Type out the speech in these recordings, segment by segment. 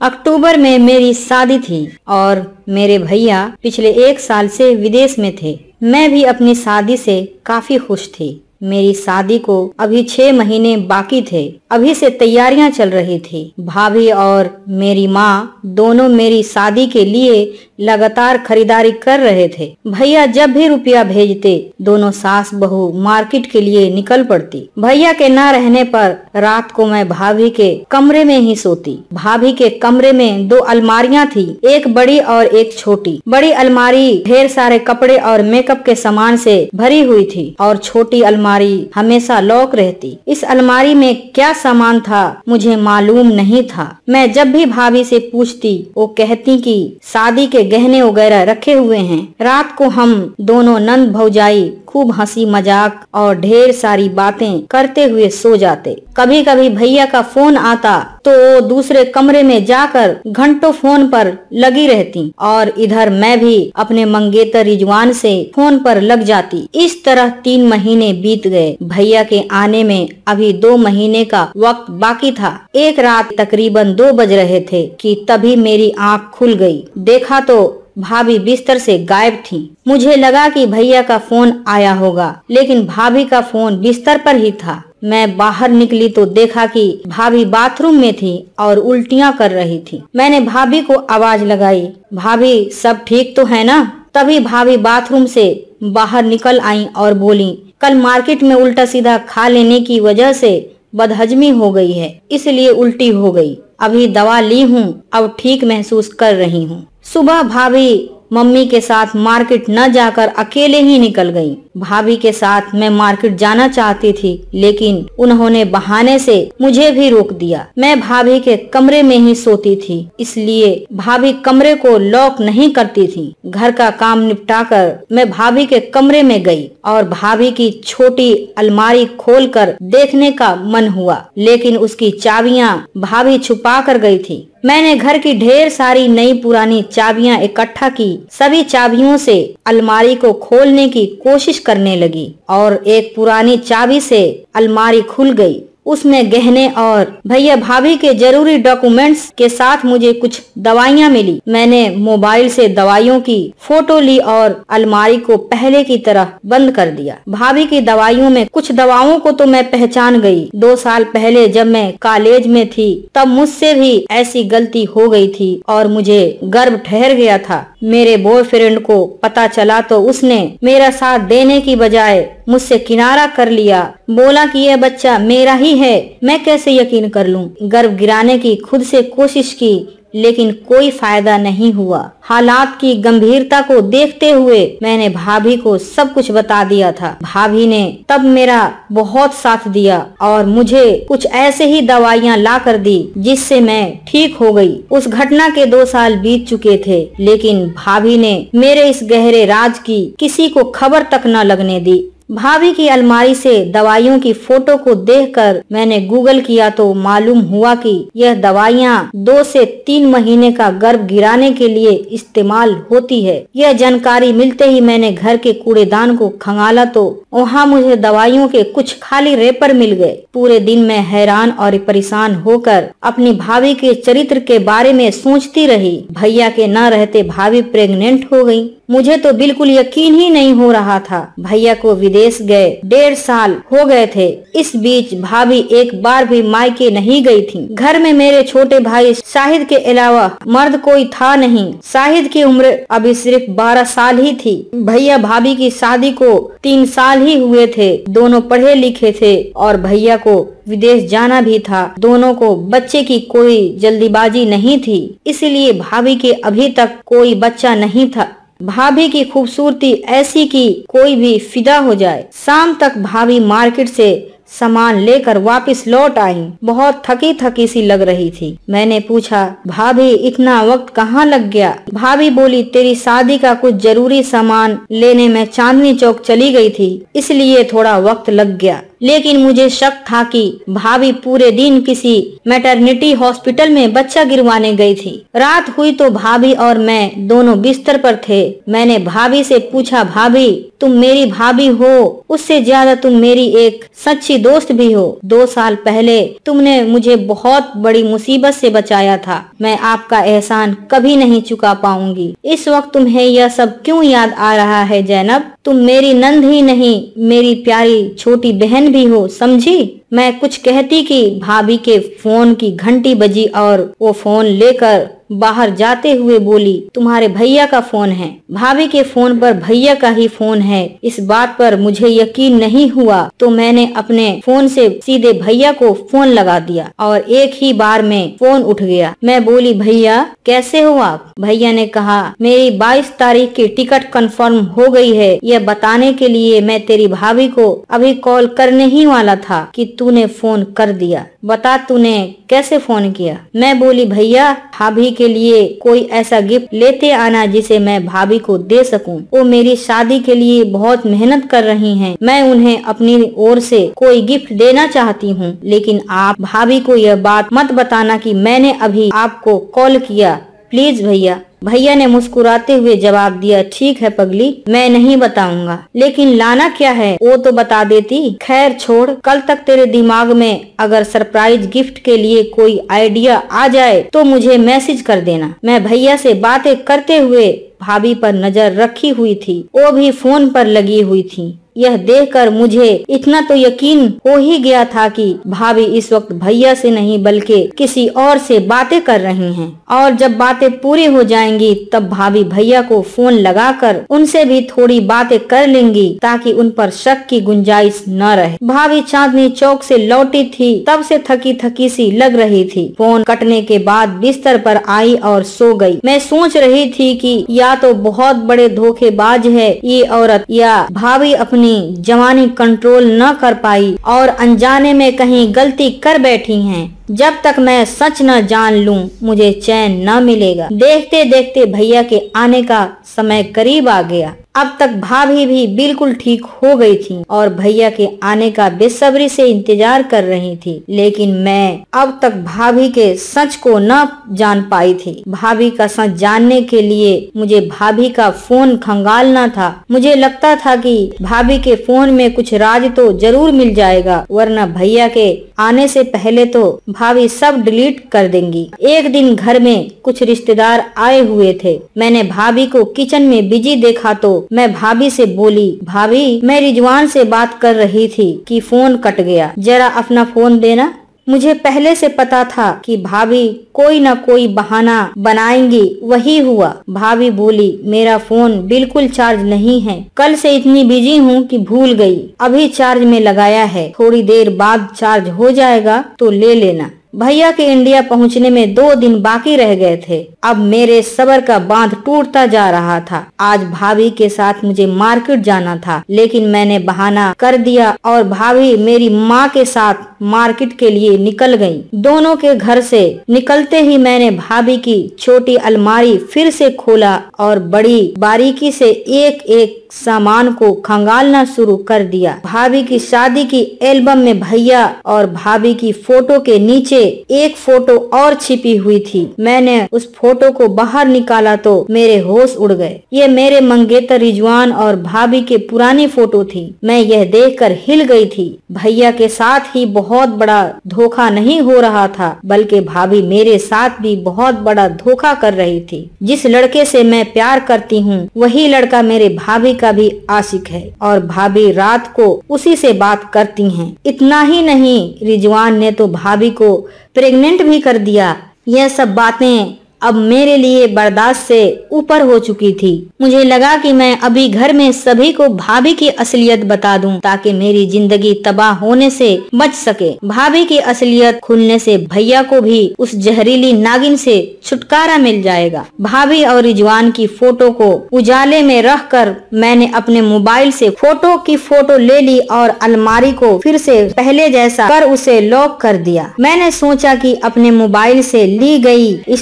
अक्टूबर में मेरी शादी थी और मेरे भैया पिछले 1 साल से विदेश में थे। मैं भी अपनी शादी से काफी खुश थी। मेरी शादी को अभी 6 महीने बाकी थे। अभी से तैयारियां चल रही थी। भाभी और मेरी माँ दोनों मेरी शादी के लिए लगातार खरीदारी कर रहे थे। भैया जब भी रुपया भेजते दोनों सास बहू मार्केट के लिए निकल पड़ती। भैया के न रहने पर रात को मैं भाभी के कमरे में ही सोती। भाभी के कमरे में 2 अलमारियां थी, एक बड़ी और एक छोटी। बड़ी अलमारी ढेर सारे कपड़े और मेकअप के सामान से भरी हुई थी और छोटी अलमारी हमेशा लॉक रहती। इस अलमारी में क्या सामान था मुझे मालूम नहीं था। मैं जब भी भाभी से पूछती वो कहती कि शादी के गहने वगैरह रखे हुए हैं। रात को हम दोनों नंद भौजाई खूब हंसी मजाक और ढेर सारी बातें करते हुए सो जाते। कभी कभी भैया का फोन आता तो वो दूसरे कमरे में जाकर घंटों फोन पर लगी रहती और इधर मैं भी अपने मंगेतर रिजवान से फोन पर लग जाती। इस तरह 3 महीने बीत गए। भैया के आने में अभी 2 महीने का वक्त बाकी था। एक रात तकरीबन 2 बज रहे थे कि तभी मेरी आँख खुल गई। देखा तो भाभी बिस्तर से गायब थी। मुझे लगा कि भैया का फोन आया होगा, लेकिन भाभी का फोन बिस्तर पर ही था। मैं बाहर निकली तो देखा कि भाभी बाथरूम में थी और उल्टियां कर रही थी। मैंने भाभी को आवाज लगाई, भाभी सब ठीक तो है ना? तभी भाभी बाथरूम से बाहर निकल आई और बोली, कल मार्केट में उल्टा सीधा खा लेने की वजह से बदहजमी हो गई है, इसलिए उल्टी हो गई। अभी दवा ली हूँ, अब ठीक महसूस कर रही हूँ। सुबह भाभी मम्मी के साथ मार्केट न जाकर अकेले ही निकल गई। भाभी के साथ मैं मार्केट जाना चाहती थी, लेकिन उन्होंने बहाने से मुझे भी रोक दिया। मैं भाभी के कमरे में ही सोती थी, इसलिए भाभी कमरे को लॉक नहीं करती थी। घर का काम निपटाकर मैं भाभी के कमरे में गई और भाभी की छोटी अलमारी खोलकर देखने का मन हुआ, लेकिन उसकी चाबियां भाभी छुपा कर गई थी। मैंने घर की ढेर सारी नई पुरानी चाबियां इकट्ठा की। सभी चाबियों से अलमारी को खोलने की कोशिश करने लगी और एक पुरानी चाबी से अलमारी खुल गई। उसमें गहने और भैया भाभी के जरूरी डॉक्यूमेंट्स के साथ मुझे कुछ दवाइयाँ मिली। मैंने मोबाइल से दवाइयों की फोटो ली और अलमारी को पहले की तरह बंद कर दिया। भाभी की दवाइयों में कुछ दवाओं को तो मैं पहचान गई। 2 साल पहले जब मैं कॉलेज में थी तब मुझसे भी ऐसी गलती हो गई थी और मुझे गर्भ ठहर गया था। मेरे बॉयफ्रेंड को पता चला तो उसने मेरा साथ देने की बजाय मुझसे किनारा कर लिया। बोला कि यह बच्चा मेरा ही है। मैं कैसे यकीन कर लूं? गर्भ गिराने की खुद से कोशिश की, लेकिन कोई फायदा नहीं हुआ। हालात की गंभीरता को देखते हुए मैंने भाभी को सब कुछ बता दिया था। भाभी ने तब मेरा बहुत साथ दिया और मुझे कुछ ऐसे ही दवाइयाँ ला कर दी जिससे मैं ठीक हो गई। उस घटना के 2 साल बीत चुके थे, लेकिन भाभी ने मेरे इस गहरे राज की किसी को खबर तक न लगने दी। भाभी की अलमारी से दवाइयों की फोटो को देखकर मैंने गूगल किया तो मालूम हुआ कि यह दवाइयाँ 2 से 3 महीने का गर्भ गिराने के लिए इस्तेमाल होती है। यह जानकारी मिलते ही मैंने घर के कूड़ेदान को खंगाला तो वहाँ मुझे दवाइयों के कुछ खाली रेपर मिल गए। पूरे दिन मैं हैरान और परेशान होकर अपनी भाभी के चरित्र के बारे में सोचती रही। भैया के न रहते भाभी प्रेग्नेंट हो गई। मुझे तो बिल्कुल यकीन ही नहीं हो रहा था। भैया को विदेश गए 1.5 साल हो गए थे। इस बीच भाभी एक बार भी मायके नहीं गई थी। घर में मेरे छोटे भाई शाहिद के अलावा मर्द कोई था नहीं। शाहिद की उम्र अभी सिर्फ 12 साल ही थी। भैया भाभी की शादी को 3 साल ही हुए थे। दोनों पढ़े लिखे थे और भैया को विदेश जाना भी था। दोनों को बच्चे की कोई जल्दीबाजी नहीं थी, इसलिए भाभी के अभी तक कोई बच्चा नहीं था। भाभी की खूबसूरती ऐसी कि कोई भी फिदा हो जाए। शाम तक भाभी मार्केट से सामान लेकर वापस लौट आई। बहुत थकी थकी सी लग रही थी। मैंने पूछा, भाभी इतना वक्त कहाँ लग गया? भाभी बोली, तेरी शादी का कुछ जरूरी सामान लेने में चांदनी चौक चली गई थी, इसलिए थोड़ा वक्त लग गया। लेकिन मुझे शक था कि भाभी पूरे दिन किसी मैटरनिटी हॉस्पिटल में बच्चा गिरवाने गई थी। रात हुई तो भाभी और मैं दोनों बिस्तर पर थे। मैंने भाभी से पूछा, भाभी तुम मेरी भाभी हो, उससे ज्यादा तुम मेरी एक सच्ची दोस्त भी हो। 2 साल पहले तुमने मुझे बहुत बड़ी मुसीबत से बचाया था। मैं आपका एहसान कभी नहीं चुका पाऊंगी। इस वक्त तुम्हें यह सब क्यों याद आ रहा है जैनब? तुम मेरी नंद ही नहीं, मेरी प्यारी छोटी बहन भी हो, समझी? मैं कुछ कहती कि भाभी के फोन की घंटी बजी और वो फोन लेकर बाहर जाते हुए बोली, तुम्हारे भैया का फोन है। भाभी के फोन पर भैया का ही फोन है। इस बात पर मुझे यकीन नहीं हुआ तो मैंने अपने फोन से सीधे भैया को फोन लगा दिया और एक ही बार में फोन उठ गया। मैं बोली, भैया कैसे हो आप? भैया ने कहा, मेरी 22 तारीख की टिकट कंफर्म हो गई है। यह बताने के लिए मैं तेरी भाभी को अभी कॉल करने ही वाला था कि तूने फोन कर दिया। बता तूने कैसे फोन किया? मैं बोली, भैया भाभी के लिए कोई ऐसा गिफ्ट लेते आना जिसे मैं भाभी को दे सकूं। वो मेरी शादी के लिए बहुत मेहनत कर रही हैं। मैं उन्हें अपनी ओर से कोई गिफ्ट देना चाहती हूं, लेकिन आप भाभी को यह बात मत बताना कि मैंने अभी आपको कॉल किया, प्लीज भैया। भैया ने मुस्कुराते हुए जवाब दिया, ठीक है पगली, मैं नहीं बताऊंगा, लेकिन लाना क्या है वो तो बता देती। खैर छोड़, कल तक तेरे दिमाग में अगर सरप्राइज गिफ्ट के लिए कोई आइडिया आ जाए तो मुझे मैसेज कर देना। मैं भैया से बातें करते हुए भाभी पर नजर रखी हुई थी। वो भी फोन पर लगी हुई थी। यह देखकर मुझे इतना तो यकीन हो ही गया था कि भाभी इस वक्त भैया से नहीं बल्कि किसी और से बातें कर रही हैं। और जब बातें पूरी हो जाएंगी तब भाभी भैया को फोन लगाकर उनसे भी थोड़ी बातें कर लेंगी ताकि उन पर शक की गुंजाइश न रहे। भाभी चांदनी चौक से लौटी थी, तब से थकी थकी सी लग रही थी। फोन कटने के बाद बिस्तर पर आई और सो गई। मैं सोच रही थी कि या तो बहुत बड़े धोखेबाज है ये औरत, या भाभी अपनी जवानी कंट्रोल न कर पाई और अनजाने में कहीं गलती कर बैठी हैं। जब तक मैं सच न जान लूं मुझे चैन न मिलेगा। देखते देखते भैया के आने का समय करीब आ गया। अब तक भाभी भी बिल्कुल ठीक हो गई थी और भैया के आने का बेसब्री से इंतजार कर रही थी, लेकिन मैं अब तक भाभी के सच को न जान पाई थी। भाभी का सच जानने के लिए मुझे भाभी का फोन खंगालना था। मुझे लगता था कि भाभी के फोन में कुछ राज तो जरूर मिल जाएगा, वरना भैया के आने से पहले तो भाभी सब डिलीट कर देंगी। एक दिन घर में कुछ रिश्तेदार आए हुए थे। मैंने भाभी को किचन में बिजी देखा तो मैं भाभी से बोली, भाभी मैं रिजवान से बात कर रही थी कि फोन कट गया, जरा अपना फोन देना। मुझे पहले से पता था कि भाभी कोई न कोई बहाना बनाएंगी, वही हुआ। भाभी बोली, मेरा फोन बिल्कुल चार्ज नहीं है, कल से इतनी बिजी हूँ कि भूल गई, अभी चार्ज में लगाया है, थोड़ी देर बाद चार्ज हो जाएगा तो ले लेना। भैया के इंडिया पहुंचने में 2 दिन बाकी रह गए थे। अब मेरे सब्र का बांध टूटता जा रहा था। आज भाभी के साथ मुझे मार्केट जाना था, लेकिन मैंने बहाना कर दिया और भाभी मेरी माँ के साथ मार्केट के लिए निकल गयी। दोनों के घर से निकलते ही मैंने भाभी की छोटी अलमारी फिर से खोला और बड़ी बारीकी से एक एक सामान को खंगालना शुरू कर दिया। भाभी की शादी की एल्बम में भैया और भाभी की फोटो के नीचे एक फोटो और छिपी हुई थी। मैंने उस फोटो को बाहर निकाला तो मेरे होश उड़ गए। ये मेरे मंगेतर रिजवान और भाभी के पुरानी फोटो थी। मैं यह देखकर हिल गई थी। भैया के साथ ही बहुत बड़ा धोखा नहीं हो रहा था, बल्कि भाभी मेरे साथ भी बहुत बड़ा धोखा कर रही थी। जिस लड़के से मैं प्यार करती हूँ वही लड़का मेरे भाभी का भी आशिक है और भाभी रात को उसी से बात करती हैं। इतना ही नहीं, रिजवान ने तो भाभी को प्रेग्नेंट भी कर दिया। यह सब बातें अब मेरे लिए बर्दाश्त से ऊपर हो चुकी थी। मुझे लगा कि मैं अभी घर में सभी को भाभी की असलियत बता दूं ताकि मेरी जिंदगी तबाह होने से बच सके। भाभी की असलियत खुलने से भैया को भी उस जहरीली नागिन से छुटकारा मिल जाएगा। भाभी और रिजवान की फोटो को उजाले में रख कर मैंने अपने मोबाइल से फोटो की फोटो ले ली और अलमारी को फिर से पहले जैसा कर उसे लॉक कर दिया। मैंने सोचा कि अपने मोबाइल से ली गई इस तस्वीर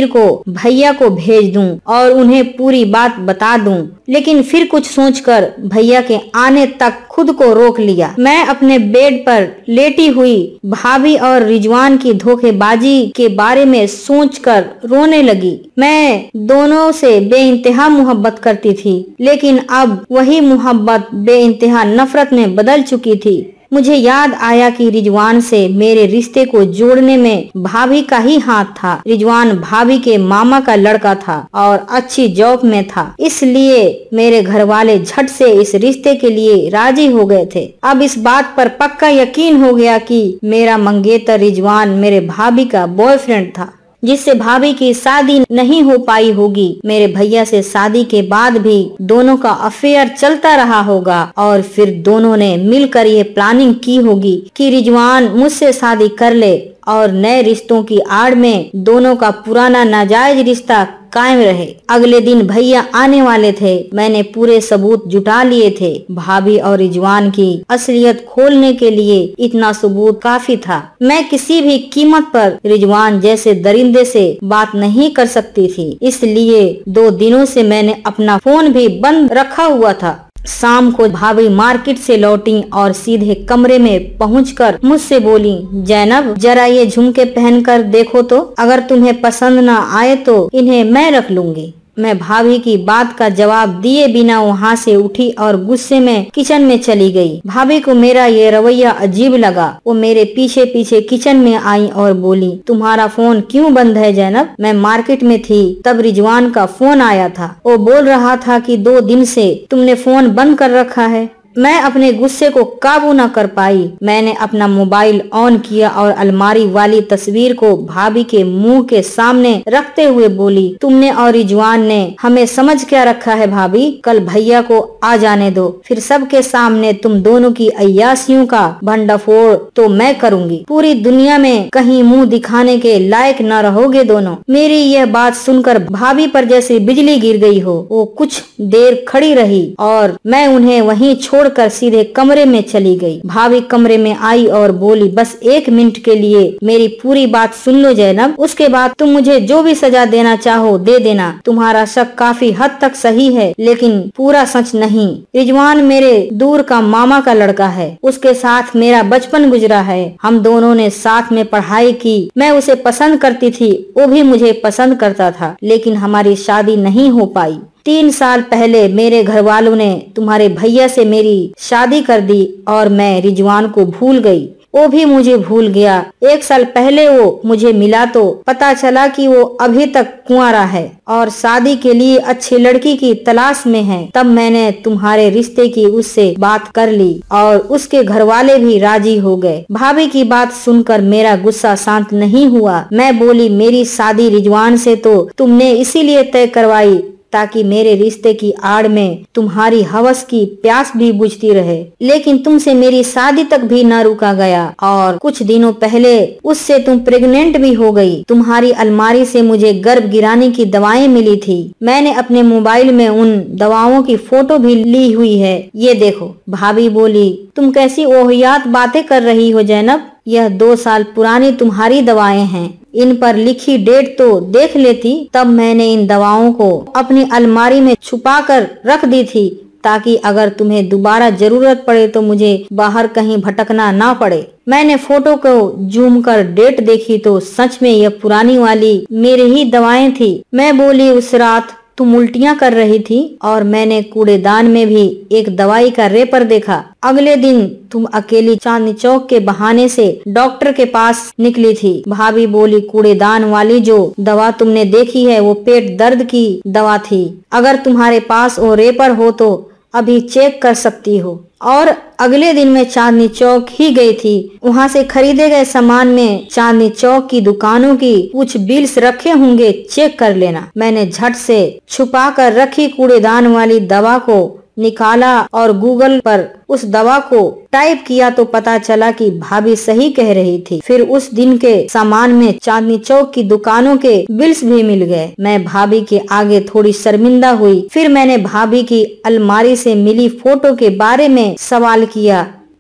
तस्वीर को भैया को भेज दूं और उन्हें पूरी बात बता दूं, लेकिन फिर कुछ सोचकर भैया के आने तक खुद को रोक लिया। मैं अपने बेड पर लेटी हुई भाभी और रिजवान की धोखेबाजी के बारे में सोचकर रोने लगी। मैं दोनों से बेइंतहा मोहब्बत करती थी, लेकिन अब वही मोहब्बत बेइंतहा नफरत में बदल चुकी थी। मुझे याद आया कि रिजवान से मेरे रिश्ते को जोड़ने में भाभी का ही हाथ था। रिजवान भाभी के मामा का लड़का था और अच्छी जॉब में था, इसलिए मेरे घर वाले झट से इस रिश्ते के लिए राजी हो गए थे। अब इस बात पर पक्का यकीन हो गया कि मेरा मंगेतर रिजवान मेरे भाभी का बॉयफ्रेंड था, जिससे भाभी की शादी नहीं हो पाई होगी। मेरे भैया से शादी के बाद भी दोनों का अफेयर चलता रहा होगा और फिर दोनों ने मिलकर ये प्लानिंग की होगी कि रिजवान मुझसे शादी कर ले और नए रिश्तों की आड़ में दोनों का पुराना नाजायज रिश्ता कायम रहे। अगले दिन भैया आने वाले थे। मैंने पूरे सबूत जुटा लिए थे। भाभी और रिजवान की असलियत खोलने के लिए इतना सबूत काफी था। मैं किसी भी कीमत पर रिजवान जैसे दरिंदे से बात नहीं कर सकती थी, इसलिए 2 दिनों से मैंने अपना फोन भी बंद रखा हुआ था। शाम को भाभी मार्केट से लौटी और सीधे कमरे में पहुंचकर मुझसे बोली, जैनब जरा ये झुमके पहनकर देखो तो, अगर तुम्हें पसंद न आए तो इन्हें मैं रख लूंगी। मैं भाभी की बात का जवाब दिए बिना वहाँ से उठी और गुस्से में किचन में चली गई। भाभी को मेरा ये रवैया अजीब लगा। वो मेरे पीछे पीछे किचन में आई और बोली, तुम्हारा फोन क्यों बंद है जैनब? मैं मार्केट में थी तब रिजवान का फोन आया था। वो बोल रहा था कि 2 दिन से तुमने फोन बंद कर रखा है। मैं अपने गुस्से को काबू न कर पाई। मैंने अपना मोबाइल ऑन किया और अलमारी वाली तस्वीर को भाभी के मुंह के सामने रखते हुए बोली, तुमने और रिजवान ने हमें समझ क्या रखा है भाभी? कल भैया को आ जाने दो, फिर सबके सामने तुम दोनों की अय्यासियों का भंडाफोड़ तो मैं करूंगी। पूरी दुनिया में कहीं मुंह दिखाने के लायक न रहोगे दोनों। मेरी यह बात सुनकर भाभी पर जैसे बिजली गिर गई हो। वो कुछ देर खड़ी रही और मैं उन्हें वहीं छोड़कर सीधे कमरे में चली गई। भाभी कमरे में आई और बोली, बस 1 मिनट के लिए मेरी पूरी बात सुन लो जैनब, उसके बाद तुम मुझे जो भी सजा देना चाहो दे देना। तुम्हारा शक काफी हद तक सही है, लेकिन पूरा सच नहीं। रिजवान मेरे दूर का मामा का लड़का है। उसके साथ मेरा बचपन गुजरा है। हम दोनों ने साथ में पढ़ाई की। मैं उसे पसंद करती थी, वो भी मुझे पसंद करता था, लेकिन हमारी शादी नहीं हो पाई। 3 साल पहले मेरे घर वालों ने तुम्हारे भैया से मेरी शादी कर दी और मैं रिजवान को भूल गई। वो भी मुझे भूल गया। 1 साल पहले वो मुझे मिला तो पता चला कि वो अभी तक कुंवारा है और शादी के लिए अच्छी लड़की की तलाश में है। तब मैंने तुम्हारे रिश्ते की उससे बात कर ली और उसके घर वाले भी राजी हो गए। भाभी की बात सुनकर मेरा गुस्सा शांत नहीं हुआ। मैं बोली, मेरी शादी रिजवान से तो तुमने इसीलिए तय करवाई ताकि मेरे रिश्ते की आड़ में तुम्हारी हवस की प्यास भी बुझती रहे, लेकिन तुमसे मेरी शादी तक भी न रुका गया और कुछ दिनों पहले उससे तुम प्रेग्नेंट भी हो गई। तुम्हारी अलमारी से मुझे गर्भ गिराने की दवाएं मिली थी। मैंने अपने मोबाइल में उन दवाओं की फोटो भी ली हुई है, ये देखो। भाभी बोली, तुम कैसी ओहियात बातें कर रही हो जैनब? यह 2 साल पुरानी तुम्हारी दवाएं हैं। इन पर लिखी डेट तो देख लेती। तब मैंने इन दवाओं को अपनी अलमारी में छुपा कर रख दी थी ताकि अगर तुम्हें दोबारा जरूरत पड़े तो मुझे बाहर कहीं भटकना ना पड़े। मैंने फोटो को जूम कर डेट देखी तो सच में यह पुरानी वाली मेरी ही दवाएं थी। मैं बोली, उस रात तुम उल्टियां कर रही थी और मैंने कूड़ेदान में भी एक दवाई का रेपर देखा। अगले दिन तुम अकेली चांदनी चौक के बहाने से डॉक्टर के पास निकली थी। भाभी बोली, कूड़ेदान वाली जो दवा तुमने देखी है वो पेट दर्द की दवा थी। अगर तुम्हारे पास वो रेपर हो तो अभी चेक कर सकती हो। और अगले दिन मैं चांदनी चौक ही गई थी। वहाँ से खरीदे गए सामान में चांदनी चौक की दुकानों की कुछ बिल्स रखे होंगे, चेक कर लेना। मैंने झट से छुपा कर रखी कूड़ेदान वाली दवा को निकाला और गूगल पर उस दवा को टाइप किया तो पता चला कि भाभी सही कह रही थी। फिर उस दिन के सामान में चांदनी चौक की दुकानों के बिल्स भी मिल गए। मैं भाभी के आगे थोड़ी शर्मिंदा हुई। फिर मैंने भाभी की अलमारी से मिली फोटो के बारे में सवाल किया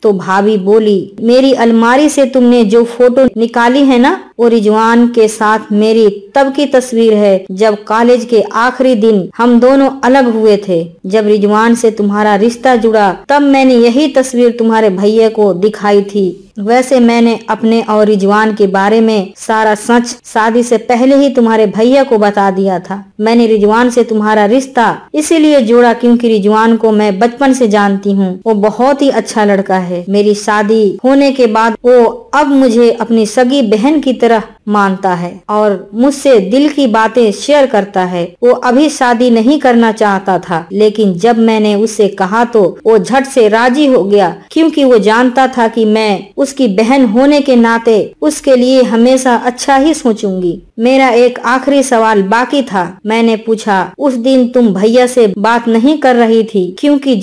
तो भाभी बोली, मेरी अलमारी से तुमने जो फोटो निकाली है ना, वो रिजवान के साथ मेरी तब की तस्वीर है जब कॉलेज के आखिरी दिन हम दोनों अलग हुए थे। जब रिजवान से तुम्हारा रिश्ता जुड़ा तब मैंने यही तस्वीर तुम्हारे भैया को दिखाई थी। वैसे मैंने अपने और रिजवान के बारे में सारा सच शादी से पहले ही तुम्हारे भैया को बता दिया था। मैंने रिजवान से तुम्हारा रिश्ता इसीलिए जोड़ा क्योंकि रिजवान को मैं बचपन से जानती हूँ। वो बहुत ही अच्छा लड़का है। मेरी शादी होने के बाद वो अब मुझे अपनी सगी बहन की तरह मानता है और मुझसे दिल की बातें शेयर करता है। वो अभी शादी नहीं करना चाहता था, लेकिन जब मैंने उससे कहा तो वो झट से राजी हो गया क्योंकि वो जानता था कि मैं उसकी बहन होने के नाते उसके लिए हमेशा अच्छा ही सोचूंगी। मेरा एक आखिरी सवाल बाकी था। मैंने पूछा, उस दिन तुम भैया से बात नहीं कर रही थी क्योंकि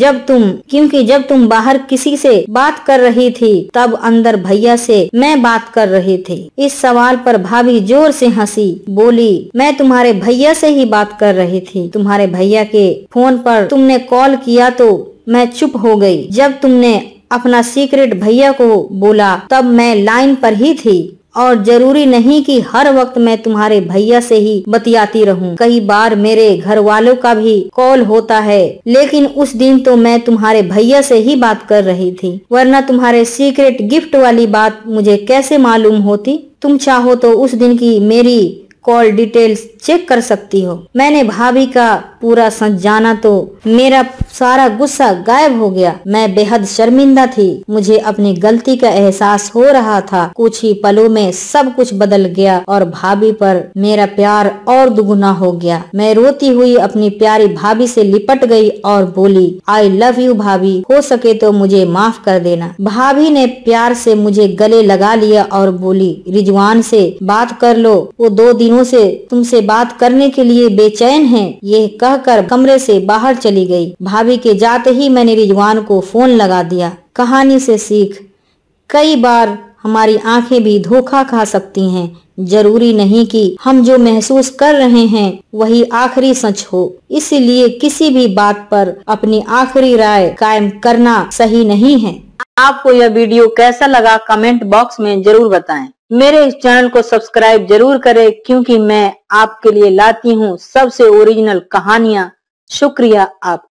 जब तुम बाहर किसी से बात कर रही थी तब अंदर भैया से मैं बात कर रही थी। इस सवाल पर भाभी जोर से हंसी, बोली, मैं तुम्हारे भैया से ही बात कर रही थी। तुम्हारे भैया के फोन पर तुमने कॉल किया तो मैं चुप हो गई। जब तुमने अपना सीक्रेट भैया को बोला तब मैं लाइन पर ही थी और जरूरी नहीं कि हर वक्त मैं तुम्हारे भैया से ही बतियाती रहूं। कई बार मेरे घर वालों का भी कॉल होता है, लेकिन उस दिन तो मैं तुम्हारे भैया से ही बात कर रही थी, वरना तुम्हारे सीक्रेट गिफ्ट वाली बात मुझे कैसे मालूम होती। तुम चाहो तो उस दिन की मेरी कॉल डिटेल्स चेक कर सकती हो। मैंने भाभी का पूरा सच जाना तो मेरा सारा गुस्सा गायब हो गया। मैं बेहद शर्मिंदा थी। मुझे अपनी गलती का एहसास हो रहा था। कुछ ही पलों में सब कुछ बदल गया और भाभी पर मेरा प्यार और दुगुना हो गया। मैं रोती हुई अपनी प्यारी भाभी से लिपट गई और बोली, आई लव यू भाभी, हो सके तो मुझे माफ कर देना। भाभी ने प्यार से मुझे गले लगा लिया और बोली, रिजवान से बात कर लो, वो 2 दिनों से तुमसे बात करने के लिए बेचैन है। ये कहकर कमरे से बाहर चली गई। भाभी के जाते ही मैंने रिजवान को फोन लगा दिया। कहानी से सीख, कई बार हमारी आंखें भी धोखा खा सकती हैं। जरूरी नहीं कि हम जो महसूस कर रहे हैं वही आखिरी सच हो। इसीलिए किसी भी बात पर अपनी आखिरी राय कायम करना सही नहीं है। आपको यह वीडियो कैसा लगा कमेंट बॉक्स में जरूर बताएं। मेरे इस चैनल को सब्सक्राइब जरूर करें क्योंकि मैं आपके लिए लाती हूँ सबसे ओरिजिनल कहानियाँ। शुक्रिया आप